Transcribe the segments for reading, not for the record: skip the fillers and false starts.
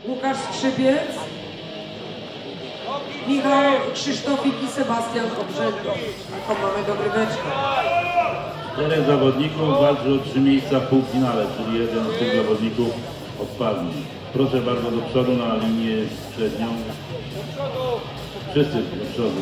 Łukasz Skrzypiec, Michał Krzysztofik i Sebastian Obrzędko. Taką mamy dogryweczkę. 4 zawodników walczy o 3 miejsca w półfinale, czyli jeden z tych zawodników odpadnie. Proszę bardzo do przodu na linię przednią. Wszyscy do przodu.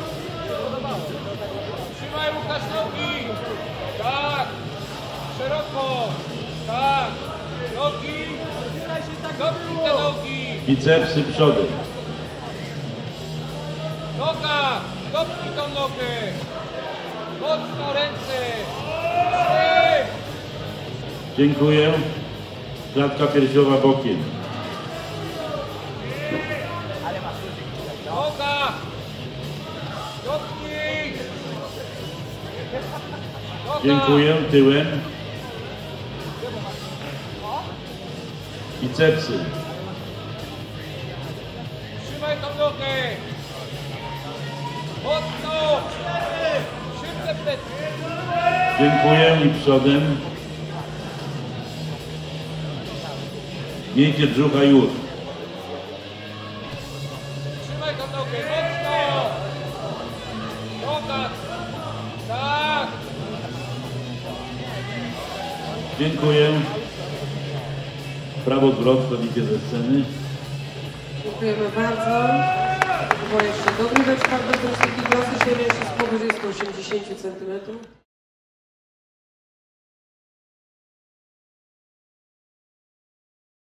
Trzymaj Łukasz nogi! Tak! Szeroko! Tak! Nogi! Dopnij te nogi! Bicepsy przodem. Noga! Dopnij tą nogę! Mocno ręce! Ty! Dziękuję. Klatka piersiowa bokiem. Noga! Dopnij! Noga! Dziękuję. Tyłem. Bicepsy. Trzymaj tą nogę! Mocno! Szybce plecy! Dziękuję i przodem. Miękkie brzucha już. Trzymaj tą nogę! Mocno! Noga! Tak! Dziękuję. Prawo zwrot, wchodzicie ze sceny. Dziękujemy bardzo. Była jeszcze dogryweczka do drugiej klasy, się mieści z powyżej 180 cm.